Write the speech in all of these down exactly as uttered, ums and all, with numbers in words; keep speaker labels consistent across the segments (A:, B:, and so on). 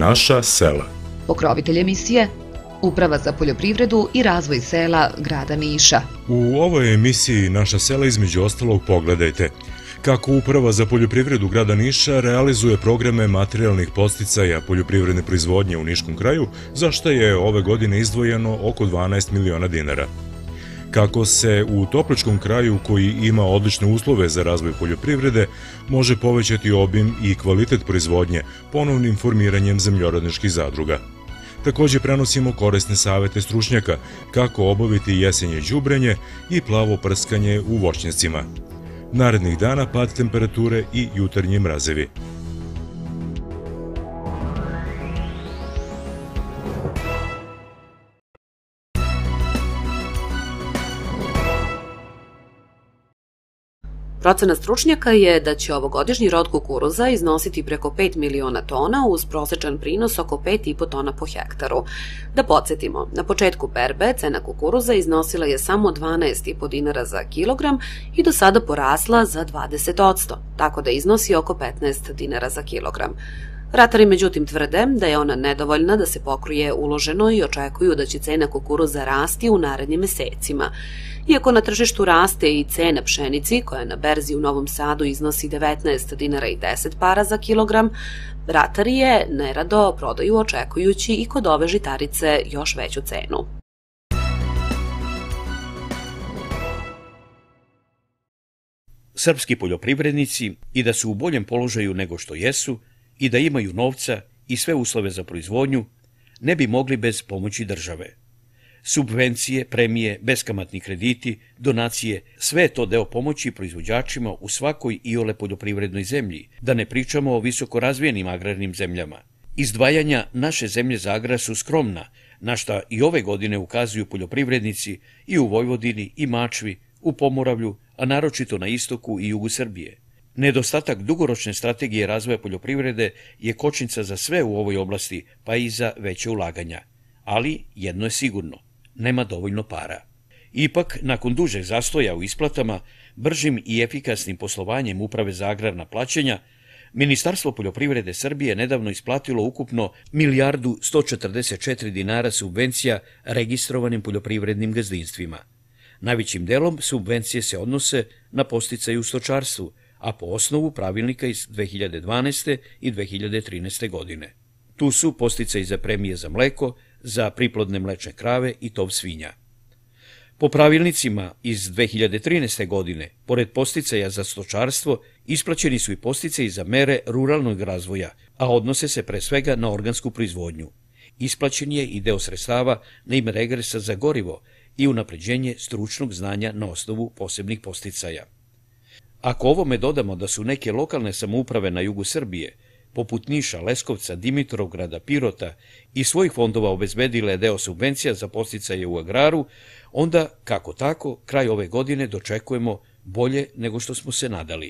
A: Naša sela.
B: Pokrovitelj emisije Uprava za poljoprivredu i razvoj sela grada Niša.
A: U ovoj emisiji Naša sela između ostalog pogledajte kako Uprava za poljoprivredu grada Niša realizuje programe materijalnih podsticaja poljoprivredne proizvodnje u Niškom kraju, za što je ove godine izdvojeno oko dvanaest miliona dinara. Kako se u Topličkom kraju, koji ima odlične uslove za razvoj poljoprivrede, može povećati obim i kvalitet proizvodnje ponovnim formiranjem zemljoradničkih zadruga. Također prenosimo korisne savete stručnjaka kako obaviti jesenje đubrenje i plavo prskanje u voćnjacima. Narednih dana pad temperature i jutarnji mrazevi.
C: Procena stručnjaka je da će ovogodišnji rod kukuruza iznositi preko pet miliona tona uz prosečan prinos oko pet i po tona po hektaru. Da podsjetimo, na početku berbe cena kukuruza iznosila je samo dvanaest i po dinara za kilogram i do sada porasla za dvadeset posto, tako da iznosi oko petnaest dinara za kilogram. Ratari međutim tvrde da je ona nedovoljna da se pokrije uloženo i očekuju da će cena kukuruza rasti u narednim mesecima. Iako na tržištu raste i cena pšenici, koja na berzi u Novom Sadu iznosi devetnaest dinara i deset para za kilogram, ratari je nerado prodaju očekujući i kod ove žitarice još veću cenu.
D: Srpski poljoprivrednici i da su u boljem položaju nego što jesu i da imaju novca i sve uslove za proizvodnju, ne bi mogli bez pomoći države. Subvencije, premije, beskamatni krediti, donacije, sve je to deo pomoći proizvođačima u svakoj iole poljoprivrednoj zemlji, da ne pričamo o visoko razvijenim agrarnim zemljama. Izdvajanja naše zemlje za agrar su skromna, na šta i ove godine ukazuju poljoprivrednici i u Vojvodini i Mačvi, u Pomoravlju, a naročito na istoku i jugu Srbije. Nedostatak dugoročne strategije razvoja poljoprivrede je kočnica za sve u ovoj oblasti, pa i za veće ulaganja. Ali jedno je sigurno, nema dovoljno para. Ipak, nakon dužeg zastoja u isplatama, bržim i efikasnim poslovanjem Uprave za agrarna plaćanja, Ministarstvo poljoprivrede Srbije nedavno isplatilo ukupno milijardu sto četrdeset četiri dinara subvencija registrovanim poljoprivrednim gazdinstvima. Najvećim delom subvencije se odnose na podsticaje u stočarstvu, a po osnovu pravilnika iz dve hiljade dvanaeste i dve hiljade trinaeste godine. Tu su podsticaji za premije za mleko, za priplodne mlečne krave i tov svinja. Po pravilnicima iz dve hiljade trinaeste. godine, pored podsticaja za stočarstvo, isplaćeni su i podsticaji za mere ruralnog razvoja, a odnose se pre svega na organsku proizvodnju. Isplaćen je i deo sredstava na ime regresa za gorivo i unapređenje stručnog znanja na osnovu posebnih podsticaja. Ako ovome dodamo da su neke lokalne samouprave na jugu Srbije, poput Niša, Leskovca, Dimitrovgrada, Pirota, i svojih fondova obezbedile deo subvencija za podsticaje u agraru, onda, kako tako, kraj ove godine dočekujemo bolje nego što smo se nadali.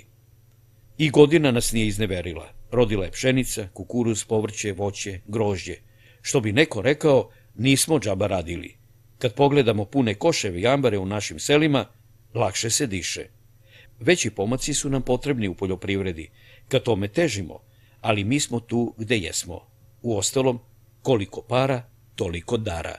D: I godina nas nije izneverila. Rodila je pšenica, kukuruz, povrće, voće, grožđe. Što bi neko rekao, nismo džaba radili. Kad pogledamo pune koševe i ambare u našim selima, lakše se diše. Veći pomaci su nam potrebni u poljoprivredi, kad tome težimo, ali mi smo tu gde jesmo. Uostalom, koliko para, toliko dara.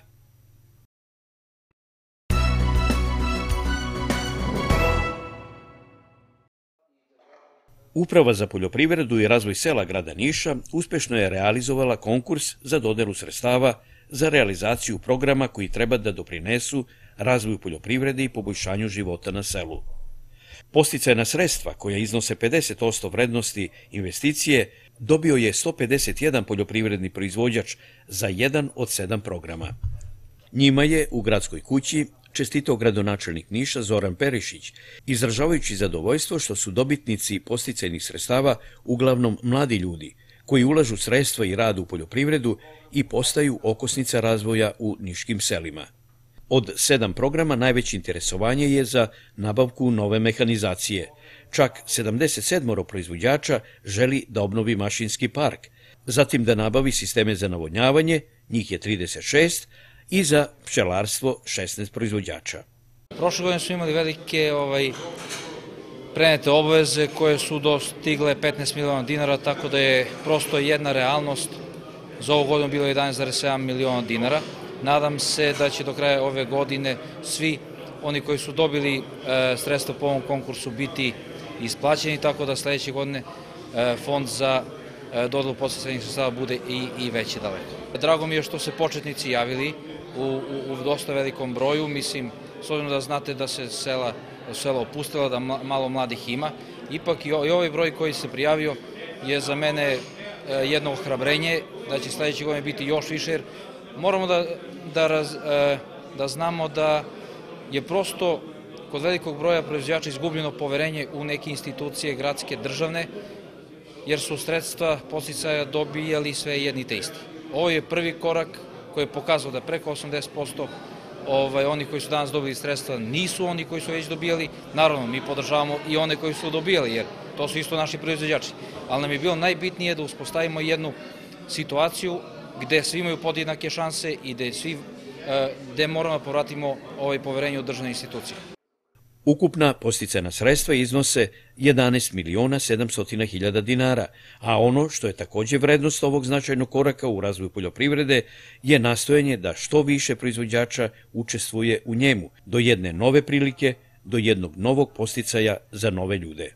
D: Uprava za poljoprivredu i razvoj sela grada Niša uspešno je realizovala konkurs za dodelu sredstava za realizaciju programa koji treba da doprinesu razvoju poljoprivrede i poboljšanju života na selu. Podsticajna sredstva, koja iznose pedeset posto vrednosti investicije, dobio je sto pedeset jedan poljoprivredni proizvođač za jedan od sedam programa. Njima je u gradskoj kući čestitao gradonačelnik Niša Zoran Perišić, izražavajući zadovoljstvo što su dobitnici podsticajnih sredstava uglavnom mladi ljudi, koji ulažu sredstva i rad u poljoprivredu i postaju okosnica razvoja u niškim selima. Od sedam programa najveće interesovanje je za nabavku nove mehanizacije. Čak sedamdeset sedam proizvođača želi da obnovi mašinski park, zatim da nabavi sisteme za navodnjavanje, njih je trideset šest, i za pčelarstvo šesnaest proizvođača.
E: Prošle godine su imali velike ovaj, prenete obaveze koje su dostigle petnaest miliona dinara, tako da je prosto jedna realnost za ovu godinu bilo jedanaest zarez sedam miliona dinara. Nadam se da će do kraja ove godine svi oni koji su dobili sredstva po ovom konkursu biti isplaćeni, tako da sledeće godine fond za dodelu podsticajnih sredstava bude i veći daleko. Drago mi je što se početnici javili u dosta velikom broju, mislim, s obzirom da znate da se sela opustila, da malo mladih ima, ipak i ovaj broj koji se prijavio je za mene jedno ohrabrenje da će sledeće godine biti još više, jer moramo da znamo da je prosto kod velikog broja proizvođača izgubljeno poverenje u neke institucije gradske, državne, jer su sredstva podsticaja dobijali sve jedni te isti. Ovo je prvi korak koji je pokazao da preko osamdeset posto oni koji su danas dobili sredstva nisu oni koji su već dobijali. Naravno, mi podržavamo i one koji su dobijali, jer to su isto naši proizvođači. Ali nam je bilo najbitnije da uspostavimo jednu situaciju gde svi imaju podjednake šanse i gde moramo da povratimo ovaj poverenje u državne institucije.
D: Ukupna podsticajna sredstva iznose jedanaest miliona sedamsto hiljada dinara, a ono što je takođe vrednost ovog značajnog koraka u razvoju poljoprivrede je nastojanje da što više proizvođača učestvuje u njemu, do jedne nove prilike, do jednog novog podsticaja za nove ljude.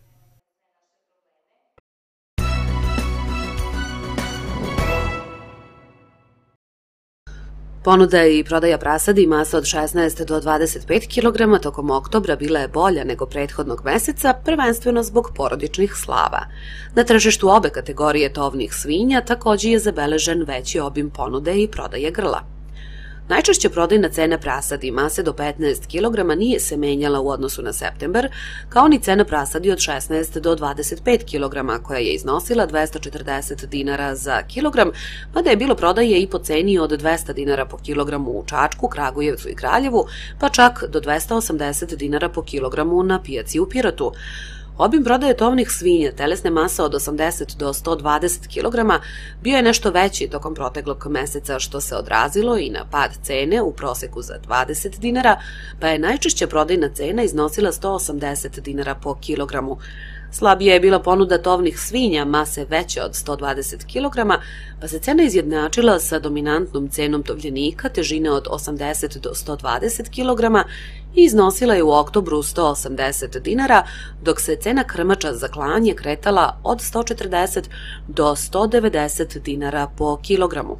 C: Ponuda i prodaja prasadi masa od šesnaest do dvadeset pet kilograma tokom oktobra bila je bolja nego prethodnog meseca, prvenstveno zbog porodičnih slava. Na tržištu obe kategorije tovnih svinja takođe je zabeležen veći obim ponude i prodaje grla. Najčešće prodajna cena prasadi mase do petnaest kilograma nije se menjala u odnosu na septembar, kao ni cena prasadi od šesnaest do dvadeset pet kilograma, koja je iznosila dvesta četrdeset dinara za kilogram, mada je bilo prodaje i po ceni od dvesta dinara po kilogramu u Čačku, Kragujevcu i Kraljevu, pa čak do dvesta osamdeset dinara po kilogramu na pijaci u Pirotu. Obim prodaje tovnih svinja telesne mase od osamdeset do sto dvadeset kilograma bio je nešto veći tokom proteklog meseca, što se odrazilo i na pad cene u proseku za dvadeset dinara, pa je najčešća prodajna cena iznosila sto osamdeset dinara po kilogramu. Slabija je bila ponuda tovnih svinja mase veće od sto dvadeset kilograma, pa se cena izjednačila sa dominantnom cenom tovljenika težine od osamdeset do sto dvadeset kilograma i iznosila je u oktobru sto osamdeset dinara, dok se cena krmača za klanje kretala od sto četrdeset do sto devedeset dinara po kilogramu.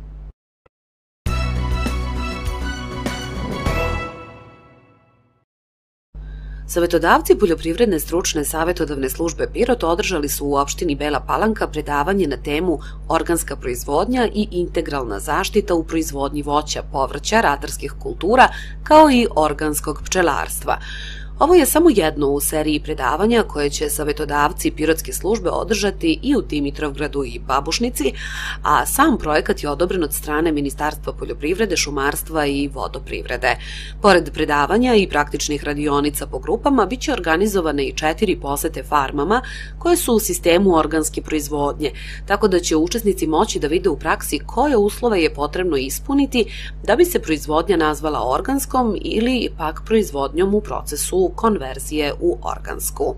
C: Savetodavci Poljoprivredne stručne savetodavne službe Pirot održali su u opštini Bela Palanka predavanje na temu organska proizvodnja i integralna zaštita u proizvodnji voća, povrća, ratarskih kultura, kao i organskog pčelarstva. Ovo je samo jedno u seriji predavanja koje će savetodavci Pirotske službe održati i u Dimitrovgradu i Babušnici, a sam projekat je odobren od strane Ministarstva poljoprivrede, šumarstva i vodoprivrede. Pored predavanja i praktičnih radionica po grupama, biće organizovane i četiri posete farmama koje su u sistemu organske proizvodnje, tako da će učesnici moći da vide u praksi koje uslove je potrebno ispuniti da bi se proizvodnja nazvala organskom ili pak proizvodnjom u procesu konverzije u organsku.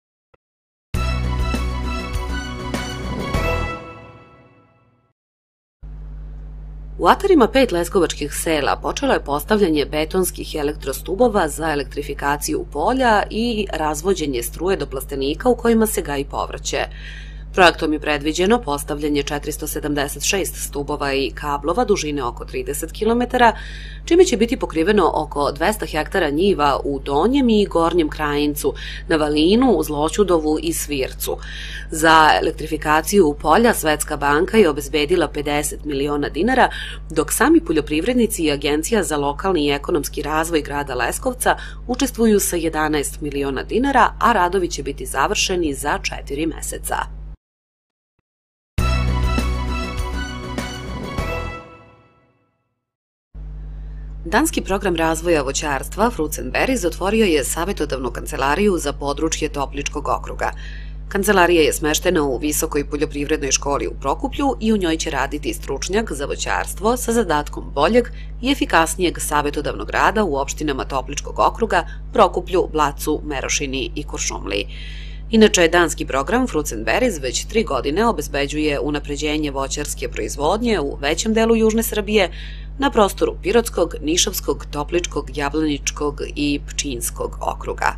C: U atarima pet leskovačkih sela počelo je postavljanje betonskih elektrostubova za elektrifikaciju polja i razvođenje struje do plastenika u kojima se gaji povrće. Projektom je predviđeno postavljanje četiristo sedamdeset šest stubova i kablova dužine oko trideset kilometara, čime će biti pokriveno oko dvesta hektara njiva u Donjem i Gornjem Krajincu, na Valinu, u Zloćudovu i Svircu. Za elektrifikaciju polja Svetska banka je obezbedila pedeset miliona dinara, dok sami poljoprivrednici i Agencija za lokalni i ekonomski razvoj grada Leskovca učestvuju sa jedanaest miliona dinara, a radovi će biti završeni za četiri meseca. Danski program razvoja voćarstva Fruits and Berries otvorio je savetodavnu kancelariju za područje Topličkog okruga. Kancelarija je smeštena u Visokoj poljoprivrednoj školi u Prokuplju i u njoj će raditi stručnjak za voćarstvo sa zadatkom boljeg i efikasnijeg savetodavnog rada u opštinama Topličkog okruga, Prokuplju, Blacu, Merošini i Kuršumliji. Inače, danski program Fruits and Berries već tri godine obezbeđuje unapređenje voćarske proizvodnje u većem delu južne Srbije na prostoru Pirotskog, Nišavskog, Topličkog, Jablaničkog i Pčinjskog okruga.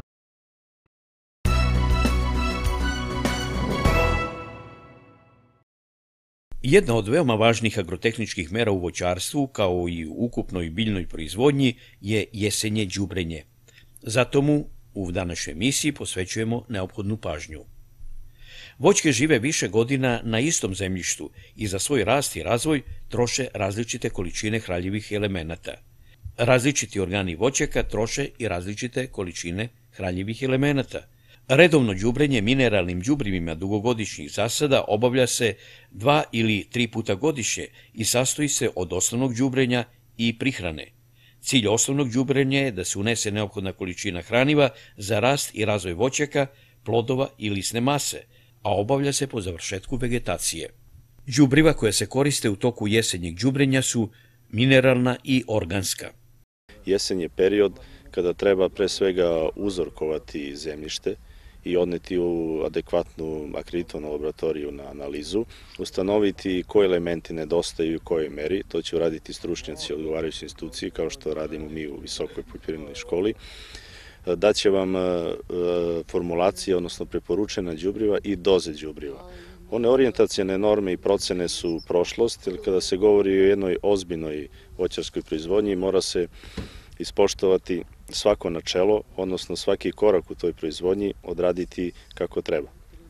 D: Jedna od veoma važnih agrotehničkih mera u voćarstvu, kao i u ukupnoj biljnoj proizvodnji, je jesenje đubrenje. Zato mu u današnjoj emisiji posvećujemo neophodnu pažnju. Voćke žive više godina na istom zemljištu i za svoj rast i razvoj troše različite količine hranjivih elemenata. Različiti organi voćaka troše i različite količine hranjivih elemenata. Redovno đubrenje mineralnim đubrivima dugogodišnjih zasada obavlja se dva ili tri puta godišnje i sastoji se od osnovnog đubrenja i prihrane. Cilj osnovnog đubrenja je da se unese neophodna količina hraniva za rast i razvoj voćaka, plodova i lisne mase, a obavlja se po završetku vegetacije. Đubriva koja se koriste u toku jesenjeg đubrenja su mineralna i organska.
F: Jesen je period kada treba pre svega uzorkovati zemljište i odneti u adekvatnu akreditovanu laboratoriju na analizu, ustanoviti koji elementi nedostaju i u kojoj meri, to će uraditi stručnjaci odgovarajuće institucije, kao što radimo mi u Visokoj poljoprivrednoj školi. Daće vam formulacije, odnosno preporučena đubriva i doze đubriva. One orijentacijne norme i procene su prošlost, jer kada se govori o jednoj ozbiljnoj voćarskoj proizvodnji, mora se ispoštovati svako načelo, odnosno svaki korak u toj proizvodnji odraditi kako treba.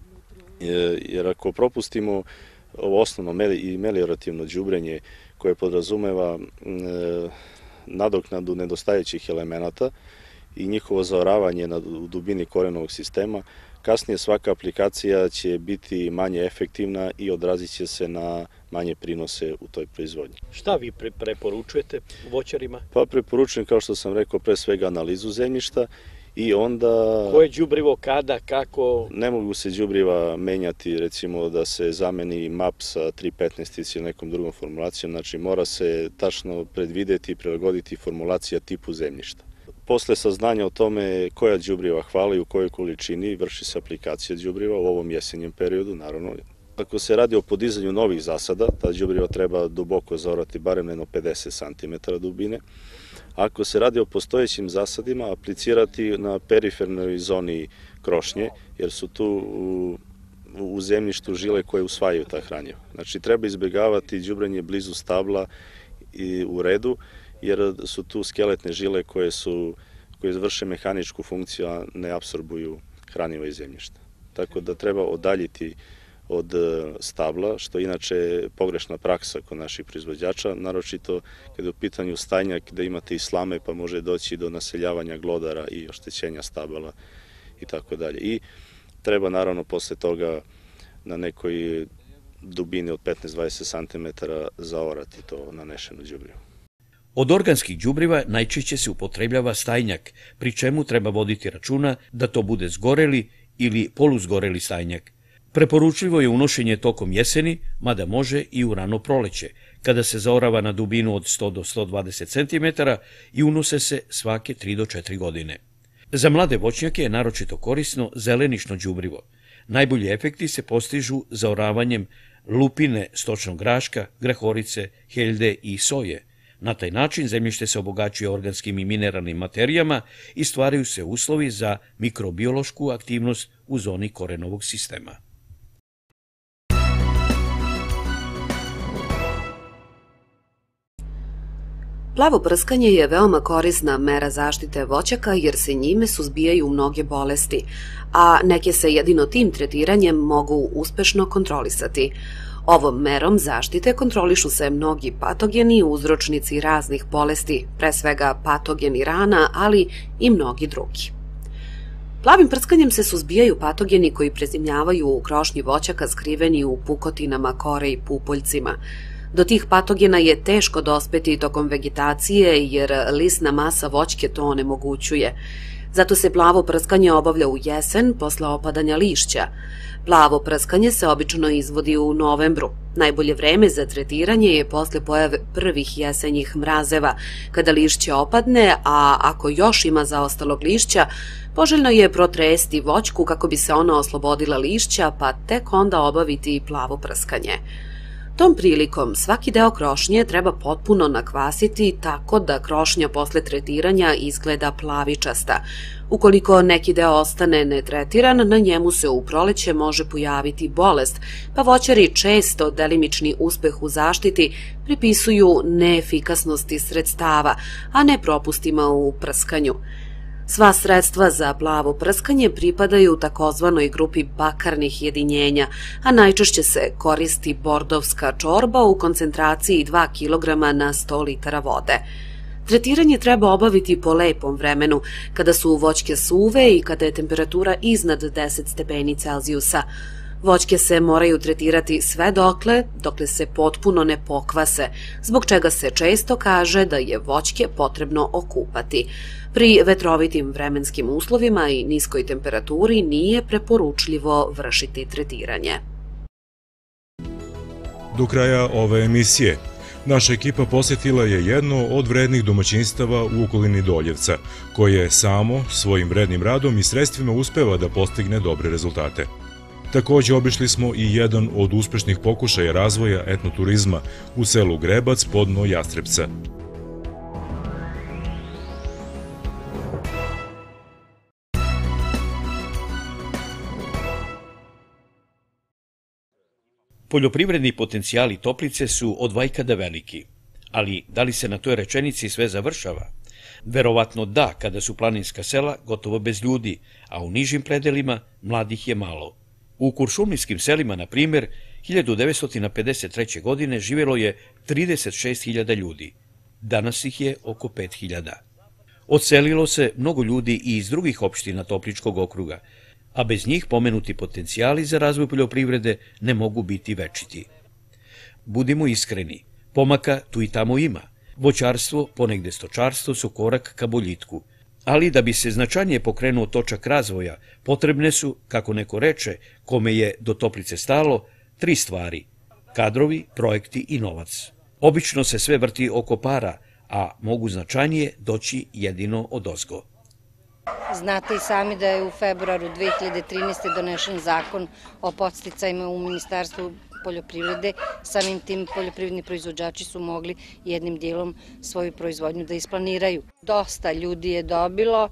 F: Jer ako propustimo ovo osnovno i meliorativno đubrenje koje podrazumeva nadoknadu nedostajućih elemenata i njihovo zaoravanje u dubini korenovog sistema, kasnije svaka aplikacija će biti manje efektivna i odrazit će se na manje prinose u toj proizvodnji.
G: Šta vi preporučujete voćarima?
F: Pa preporučujem, kao što sam rekao, pre svega analizu zemljišta i onda...
G: Koje đubrivo, kada, kako?
F: Ne mogu se đubriva menjati, recimo da se zameni M A P sa tri petnaest ili nekom drugom formulacijom, znači mora se tačno predvideti i prilagoditi formulacija tipu zemljišta. Posle saznanja o tome koja đubriva hvala i u kojoj količini, vrši se aplikacija đubriva u ovom jesenjem periodu, naravno. Ako se radi o podizanju novih zasada, ta đubriva treba duboko zaorati barem jedno pedeset centimetara dubine. Ako se radi o postojećim zasadima, aplicirati na perifernoj zoni krošnje, jer su tu u, u zemljištu žile koje usvajaju ta hranjiva. Znači, treba izbjegavati đubrenje blizu stabla i u redu, jer su tu skeletne žile koje su koje vrše mehaničku funkciju, a ne apsorbuju hraniva iz zemljišta. Tako da treba odaljiti od stabla, što je inače pogrešna praksa kod naših proizvođača, naročito kada je u pitanju stajnjak, da imate i slame, pa može doći do naseljavanja glodara i oštećenja stabala i tako dalje. I treba naravno posle toga na nekoj dubini od petnaest do dvadeset centimetara zaorati to nanešeno đubrivo.
D: Od organskih đubriva najčešće se upotrebljava stajnjak, pri čemu treba voditi računa da to bude zgoreli ili poluzgoreli stajnjak. Preporučljivo je unošenje tokom jeseni, mada može i u rano proleće, kada se zaorava na dubinu od sto do sto dvadeset centimetara i unose se svake tri do četiri godine. Za mlade voćnjake je naročito korisno zelenišno đubrivo. Najbolji efekti se postižu zaoravanjem lupine, stočnog graška, grehorice, heljde i soje. Na taj način zemljište se obogaćuje organskim i mineralnim materijama i stvaraju se uslovi za mikrobiološku aktivnost u zoni korenovog sistema.
C: Plavo prskanje je veoma korisna mera zaštite voćaka jer se njime suzbijaju mnoge bolesti, a neke se jedino tim tretiranjem mogu uspešno kontrolisati. Ovom merom zaštite kontrolišu se mnogi patogeni, uzročnici raznih bolesti, pre svega patogeni rana, ali i mnogi drugi. Plavim prskanjem se suzbijaju patogeni koji prezimljavaju u krošnji voćaka skriveni u pukotinama kore i pupoljcima. Do tih patogena je teško dospeti tokom vegetacije jer lisna masa voćke to onemogućuje. Zato se plavo prskanje obavlja u jesen posle opadanja lišća. Plavo prskanje se obično izvodi u novembru. Najbolje vreme za tretiranje je posle pojave prvih jesenjih mrazeva, kada lišće opadne, a ako još ima zaostalog lišća, poželjno je protresti voćku kako bi se ona oslobodila lišća, pa tek onda obaviti plavo prskanje. Tom prilikom svaki deo krošnje treba potpuno nakvasiti tako da krošnja posle tretiranja izgleda plavičasta. Ukoliko neki deo ostane netretiran, na njemu se u proleće može pojaviti bolest, pa voćari često delimični uspeh u zaštiti pripisuju neefikasnosti sredstava, a ne propustima u prskanju. Sva sredstva za plavo prskanje pripadaju takozvanoj grupi bakarnih jedinjenja, a najčešće se koristi bordovska čorba u koncentraciji dva kilograma na sto litara vode. Tretiranje treba obaviti po lepom vremenu, kada su voćke suve i kada je temperatura iznad deset stepeni Celzijusa. Voćke se moraju tretirati sve dokle, dokle se potpuno ne pokvase, zbog čega se često kaže da je voćke potrebno okupati. Pri vetrovitim vremenskim uslovima i niskoj temperaturi nije preporučljivo vršiti tretiranje.
A: Do kraja ove emisije naša ekipa posjetila je jedno od vrednih domaćinstava u okolini Doljevca, koje samo svojim vrednim radom i sredstvima uspeva da postigne dobre rezultate. Takođe obišli smo i jedan od uspešnih pokušaja razvoja etnoturizma u selu Grebac podno Jastrebca.
D: Poljoprivredni potencijali Toplice su od vajkada veliki, ali da li se na toj rečenici sve završava? Verovatno da, kada su planinska sela gotovo bez ljudi, a u nižim predelima mladih je malo. U kuršumlijskim selima, na primjer, hiljadu devetsto pedeset treće. godine živjelo je trideset šest hiljada ljudi. Danas ih je oko pet hiljada. Odselilo se mnogo ljudi i iz drugih opština Topličkog okruga, a bez njih pomenuti potencijali za razvoj poljoprivrede ne mogu biti večiti. Budimo iskreni, pomaka tu i tamo ima. Voćarstvo, ponegde stočarstvo su korak ka boljitku, ali da bi se značajnije pokrenuo točak razvoja, potrebne su, kako neko reče, kome je do Toplice stalo, tri stvari: kadrovi, projekti i novac. Obično se sve vrti oko para, a mogu značajnije doći jedino odozgo.
H: Znate i sami da je u februaru dve hiljade trinaeste. donešen zakon o podsticajima u Ministarstvu poljoprivrede. Samim tim poljoprivredni proizvođači su mogli jednim dijelom svoju proizvodnju da isplaniraju. Dosta ljudi je dobilo,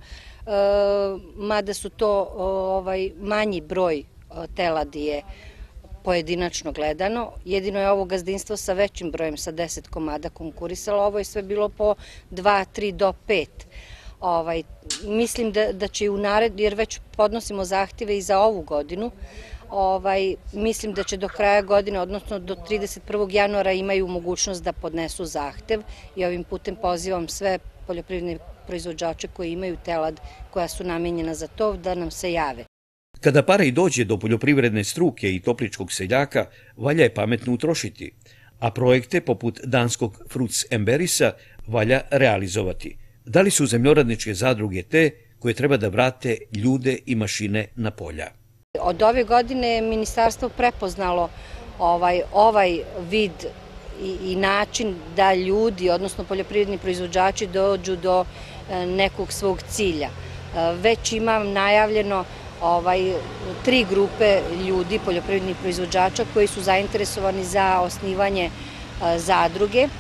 H: mada su to ovaj manji broj teladi je pojedinačno gledano. Jedino je ovo gazdinstvo sa većim brojem, sa deset komada konkurisalo. Ovo je sve bilo po dva, tri do pet. Ovaj, mislim da, da će u nared, jer već podnosimo zahtjeve i za ovu godinu, ovaj, mislim da će do kraja godine, odnosno do trideset prvog januara imaju mogućnost da podnesu zahtev i ovim putem pozivam sve poljoprivredne proizvođače koji imaju telad koja su namenjena za to da nam se jave.
D: Kada para i dođe do poljoprivredne struke i topličkog seljaka, valja je pametno utrošiti, a projekte poput danskog Fruits Emberisa valja realizovati. Da li su zemljoradničke zadruge te koje treba da vrate ljude i mašine na polja?
H: Od ove godine je ministarstvo prepoznalo ovaj, ovaj vid i, i način da ljudi, odnosno poljoprivredni proizvođači, dođu do nekog svog cilja. Već imam najavljeno ovaj, tri grupe ljudi, poljoprivrednih proizvođača, koji su zainteresovani za osnivanje zadruge.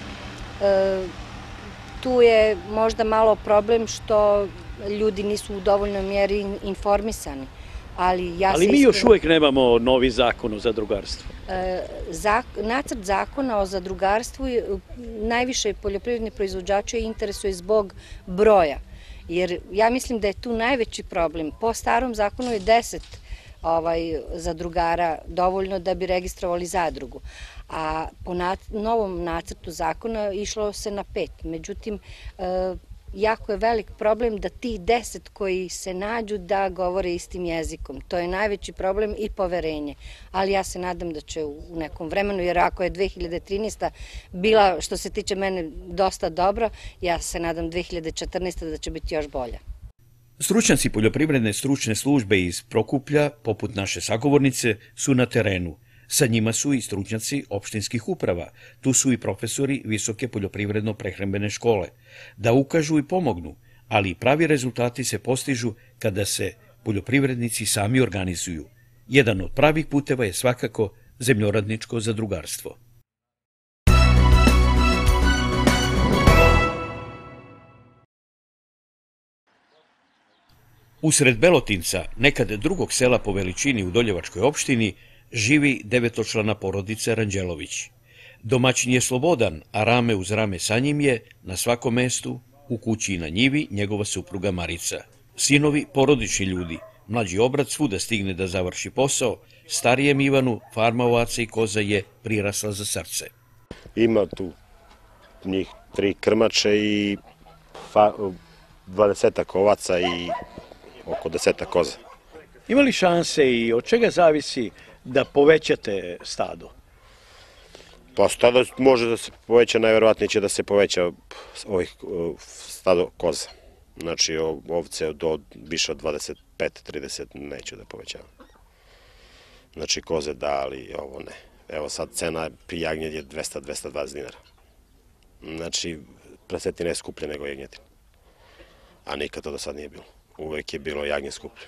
H: Tu je možda malo problem što ljudi nisu u dovoljnoj mjeri informisani. Ali, ja
G: Ali mi još uvijek nemamo novi zakon o zadrugarstvu.
H: Zak, nacrt zakona o zadrugarstvu najviše poljoprivredne proizvođače interesuje zbog broja. Jer ja mislim da je tu najveći problem. Po starom zakonu je deset ovaj, zadrugara dovoljno da bi registrovali zadrugu. A po novom nacrtu zakona išlo se na pet. Međutim, jako je velik problem da tih deset koji se nađu da govore istim jezikom. To je najveći problem i poverenje. Ali ja se nadam da će u nekom vremenu, jer ako je dve hiljade trinaesta. bila, što se tiče mene, dosta dobra, ja se nadam dve hiljade četrnaeste. da će biti još bolja.
D: Stručnjaci poljoprivredne stručne službe iz Prokuplja, poput naše sagovornice, su na terenu. Sa njima su i stručnjaci opštinskih uprava, tu su i profesori Visoke poljoprivredno-prehrambene škole, da ukažu i pomognu, ali pravi rezultati se postižu kada se poljoprivrednici sami organizuju. Jedan od pravih puteva je svakako zemljoradničko zadrugarstvo. Usred Belotinca, nekad drugog sela po veličini u Doljevačkoj opštini, živi devetočlana porodica Ranđelović. Domaćin je slobodan, a rame uz rame sa njim je, na svakom mestu, u kući i na njivi, njegova supruga Marica. Sinovi porodični ljudi, mlađi obrat svuda stigne da završi posao, starijem Ivanu, farma ovaca i koza je prirasla za srce.
I: Ima tu njih tri krmače i dvadesetak ovaca i oko desetak koza.
G: Ima li šanse i od čega zavisi da povećate stado?
I: Pa stado može da se poveća, najverovatnije će da se poveća ovih stado koza. Znači ovce do više od dvadeset pet trideset neću da povećavam. Znači koze da, ali ovo ne. Evo sad cena pri jagnjeti je dvesta do dvesta dvadeset dinara. Znači prasetina je skuplja nego jagnjetina. A nikad to do sad nije bilo. Uvek je bilo jagnje skuplje.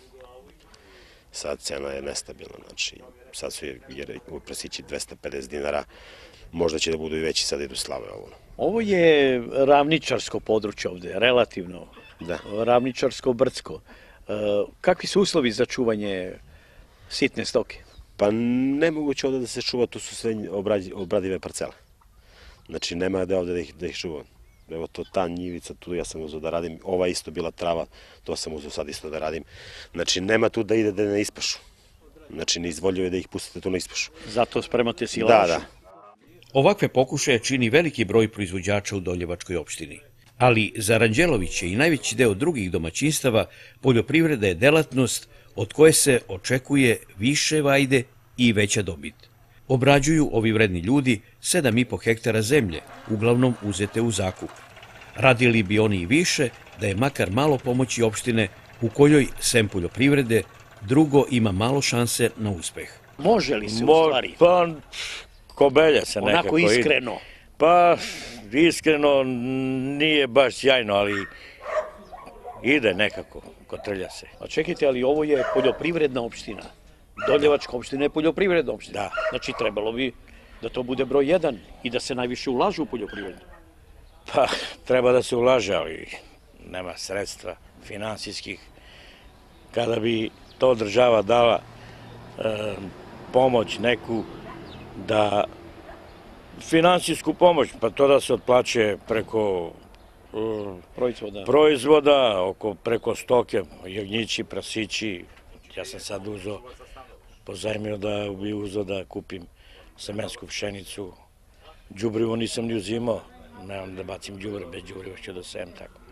I: Sad cena je nestabilna, znači sad su jer u prasići dvesta pedeset dinara, možda će da budu i veći, sad idu slave ovo.
G: Ovo je ravničarsko područje ovde, relativno
I: Da.
G: Ravničarsko-brdsko. Kakvi su uslovi za čuvanje sitne stoke?
I: Pa nemoguće ovde da se čuva, tu su sve obradive parcele. Znači nema da ovde da ih, da ih čuvam. Evo to ta njivica, tu ja sam uzeo da radim, ova isto bila trava, to sam uzeo sad isto da radim. Znači nema tu da ide da ne ispašu. Znači neizvoljivo je da ih pustite tu na ispašu.
G: Zato spremate silažu.
I: Da, da.
D: Ovakve pokušaje čini veliki broj proizvođača u Doljevačkoj opštini. Ali za Ranđeloviće i najveći deo drugih domaćinstava poljoprivreda je delatnost od koje se očekuje više vajde i veća dobit. Obrađuju ovi vredni ljudi sedam i po hektara zemlje, uglavnom uzete u zakup. Radili bi oni i više da je makar malo pomoći opštine u kojoj, sem poljoprivrede, drugo ima malo šanse na uspeh.
G: Može li se u stvari?
J: Pa, kobelja se nekako
G: Onako iskreno.
J: Ide. Pa, iskreno nije baš sjajno, ali ide nekako, kotrlja se.
G: A čekajte, ali ovo je poljoprivredna opština. Doljevačka opština je poljoprivredna opština.
J: Da.
G: Znači, trebalo bi da to bude broj jedan i da se najviše ulažu u poljoprivredu.
J: Pa, treba da se ulaže, ali nema sredstva finansijskih. Kada bi to država dala e, pomoć neku, da finansijsku pomoć, pa to da se otplaćuje preko e,
G: proizvoda,
J: proizvoda oko, preko stoke, jagnjići, prasići. Ja sam sad uzeo, pozajmio da bi uzeo da kupim semensku pšenicu. Đubrivo nisam ni uzimao, nemam da bacim đubre, bez đubriva ću da sejem tako.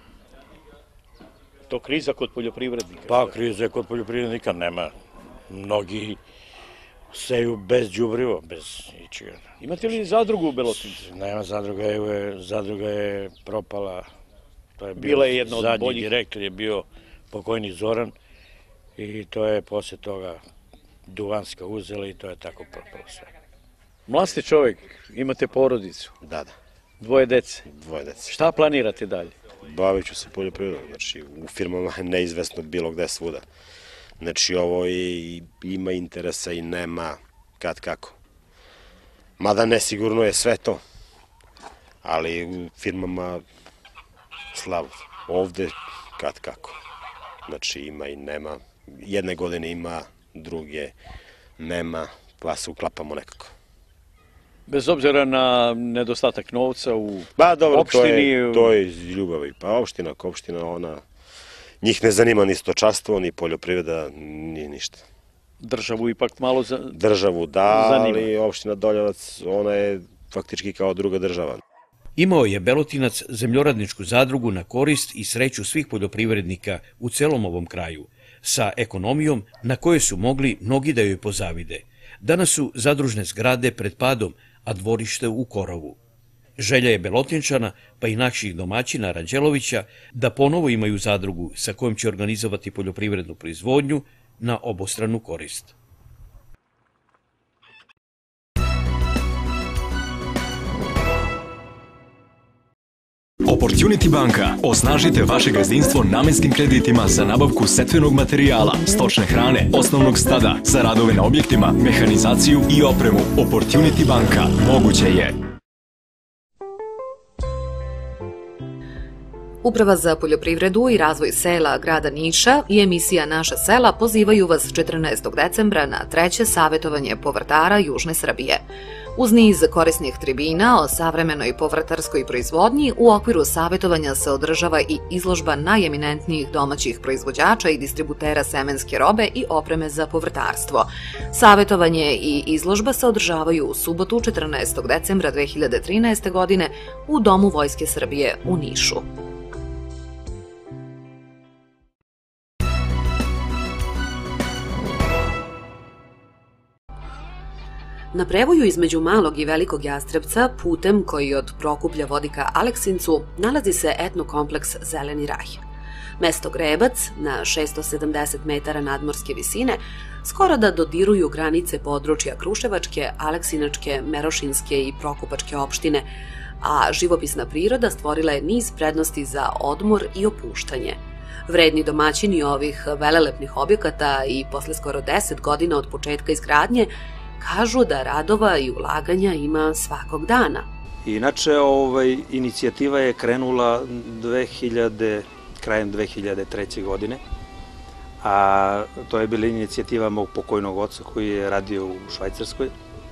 G: To kriza kod poljoprivrednika?
J: Pa kriza je kod poljoprivrednika, nema. Mnogi seju bez đubriva, bez ničega.
G: Imate li zadrugu u Belotincu?
J: Nema, zadruga je, zadruga je propala. To je bio
G: Bila je jedna od
J: zadnji
G: boljih.
J: Direktor je bio pokojni Zoran i to je posle toga Duvanska uzela i to je tako propalo sve.
G: Mlad ste čovjek, imate porodicu,
I: Da, da,
G: dvoje dece.
I: dvoje dece.
G: Šta planirate dalje?
I: Bavit ću se poljoprivredom, znači u firmama je neizvesno bilo gde svuda. Znači ovo i, ima interesa i nema kad kako. Mada nesigurno je sve to, ali u firmama slabo. Ovde kad kako. Znači ima i nema. Jedne godine ima, druge nema, pa se uklapamo nekako.
G: Bez obzira na nedostatak novca u
I: Ba dobro,
G: opštini...
I: to je, to je iz ljubavi. Pa opština, ko opština, ona... Njih ne zanima ni stočarstvo, ni poljoprivreda, ni ništa.
G: Državu ipak malo za...
I: Državu da,
G: zanima.
I: ali opština Doljevac, ona je faktički kao druga država.
D: Imao je Belotinac zemljoradničku zadrugu na korist i sreću svih poljoprivrednika u celom ovom kraju, sa ekonomijom na kojoj su mogli mnogi da joj pozavide. Danas su zadružne zgrade pred padom, a dvorište u korovu. Želja je Belotinčana, pa i naših domaćina Ranđelovića, da ponovo imaju zadrugu sa kojom će organizovati poljoprivrednu proizvodnju na obostranu korist.
K: Opportunity banka. Osnažite vaše gazdinstvo namenskim kreditima za nabavku setvenog materijala, stočne hrane, osnovnog stada, za radove na objektima, mehanizaciju i opremu. Opportunity banka. Moguće je.
B: Uprava za poljoprivredu i razvoj sela grada Niša i emisija Naša sela pozivaju vas četrnaestog decembra na treće savjetovanje povrtara Južne Srbije. Uz niz korisnih tribina o savremenoj povrtarskoj proizvodnji, u okviru savjetovanja se održava i izložba najeminentnijih domaćih proizvođača i distributera semenske robe i opreme za povrtarstvo. Savjetovanje i izložba se održavaju u subotu četrnaestog decembra dve hiljade trinaeste. godine u Domu Vojske Srbije u Nišu. Na prevoju između Malog i Velikog Jastrebca, putem koji od Prokuplja vodi ka Aleksincu, nalazi se etnokompleks Zeleni raj. Mesto Grebac, na šesto sedamdeset metara nadmorske visine, skoro da dodiruju granice područja Kruševačke, Aleksinačke, Merošinske i Prokupačke opštine, a živopisna priroda stvorila je niz prednosti za odmor i opuštanje. Vredni domaćini ovih velelepnih objekata i posle skoro deset godina od početka izgradnje kažu da radova i ulaganja ima svakog dana.
L: Inače, ovaj, inicijativa je krenula dve hiljade, krajem dve hiljade treće. godine, a to je bila inicijativa mog pokojnog oca koji je radio u Švajcarskoj.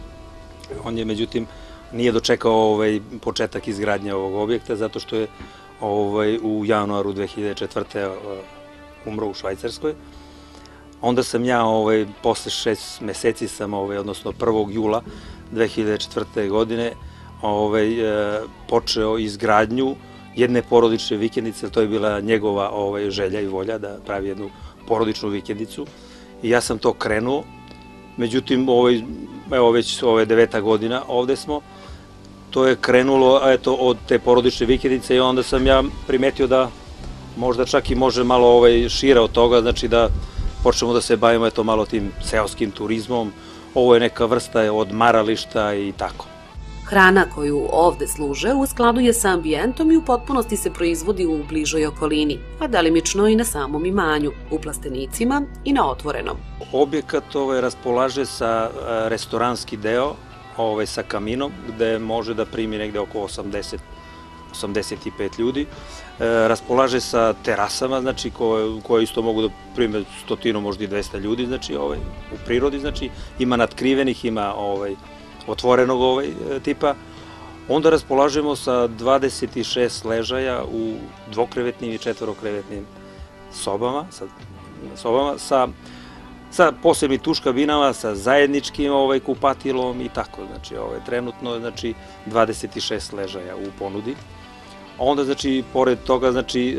L: On je, međutim, nije dočekao ovaj, početak izgradnje ovog objekta zato što je ovaj, u januaru dve hiljade četvrte. umro u Švajcarskoj. Onda sam ja, ovaj, posle šest meseci sam, ovaj, odnosno prvog jula dve hiljade četvrte. godine, ovaj, počeo izgradnju jedne porodične vikendice, to je bila njegova ovaj, želja i volja da pravi jednu porodičnu vikendicu. I ja sam to krenuo, međutim, ovaj, evo već ove deveta godina ovde smo, to je krenulo eto, od te porodične vikendice i onda sam ja primetio da možda čak i može malo ovaj, šire od toga, znači da počnemo da se bavimo eto, malo tim seoskim turizmom, ovo je neka vrsta odmarališta i tako.
C: Hrana koju ovde služe u skladu je sa ambijentom i u potpunosti se proizvodi u bližoj okolini, a delimično i na samom imanju, u plastenicima i na otvorenom.
L: Objekat ovaj, raspolaže sa restoranski deo, ovaj, sa kaminom, gde može da primi negde oko osamdeset do osamdeset pet ljudi. E, raspolaže sa terasama, znači, koje, koje isto mogu da prime stotinu, možda i dvesta ljudi, znači, ovaj, u prirodi, znači, ima natkrivenih, ima ovaj, otvorenog ovaj, tipa. Onda raspolažemo sa dvadeset šest ležaja u dvokrevetnim i četvorokrevetnim sobama, sa, sobama, sa, sa posebnim tuš kabinama, sa zajedničkim ovaj, kupatilom i tako, znači, ovaj, trenutno, znači, dvadeset šest ležaja u ponudi. Onda, znači, pored toga, znači,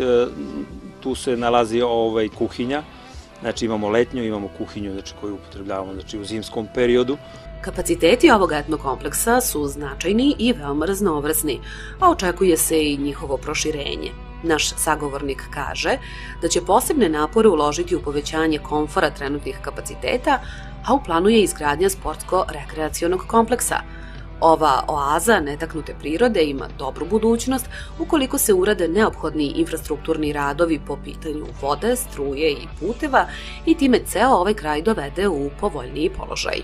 L: tu se nalazi ovaj, kuhinja, znači, imamo letnju, imamo kuhinju, znači, koju upotrebljavamo, znači, u zimskom periodu.
C: Kapaciteti ovog etnokompleksa su značajni i veoma raznovrsni, a očekuje se i njihovo proširenje. Naš sagovornik kaže da će posebne napore uložiti u povećanje komfora trenutnih kapaciteta, a u planu je izgradnja sportsko-rekreacionog kompleksa. Ova oaza netaknute prirode ima dobru budućnost ukoliko se urade neophodni infrastrukturni radovi po pitanju vode, struje i puteva i time ceo ovaj kraj dovede u povoljniji položaj.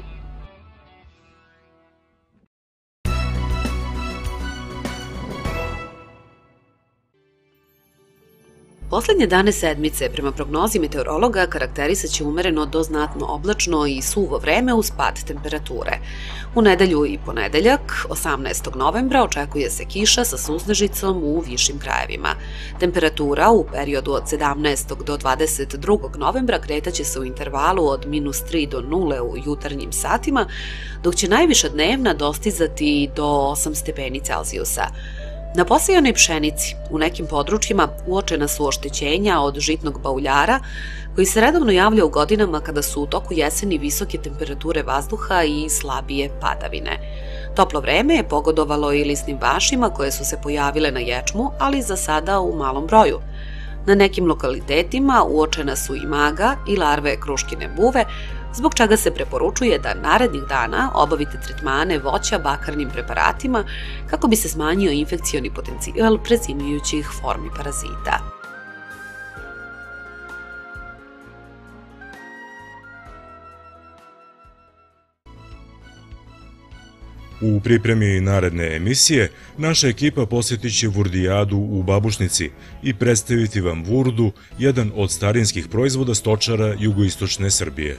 C: Poslednje dane sedmice, prema prognozi meteorologa, karakterisaće umereno do znatno oblačno i suvo vreme uz pad temperature. U nedelju i ponedeljak, osamnaestog novembra, očekuje se kiša sa susnežicom u višim krajevima. Temperatura u periodu od sedamnaestog do dvadeset drugog novembra kretaće se u intervalu od minus tri do nule u jutarnjim satima, dok će najviša dnevna dostizati do osam stepeni Celzijusa. Na posejanoj pšenici u nekim područjima uočena su oštećenja od žitnog bauljara, koji se redovno javlja u godinama kada su u toku jeseni visoke temperature vazduha i slabije padavine.
B: Toplo vreme je pogodovalo i lisnim vašima koje su se pojavile na ječmu, ali za sada u malom broju. Na nekim lokalitetima uočena su i maga i larve kruškine buve, zbog čega se preporučuje da narednih dana obavite tretmane voća bakarnim preparatima kako bi se smanjio infekcioni potencijal prezimujućih formi parazita.
A: U pripremi naredne emisije, naša ekipa posjetit će Vurdijadu u Babušnici i predstaviti vam vurdu, jedan od starinskih proizvoda stočara jugoistočne Srbije.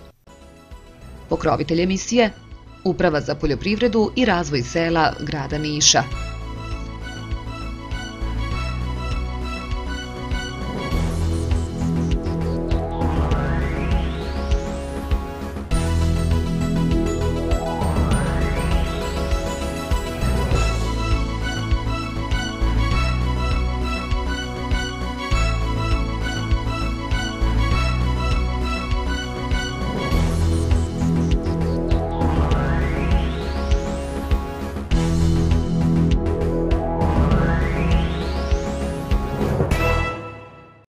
C: Pokrovitelj emisije Uprava za poljoprivredu i razvoj sela grada Niša.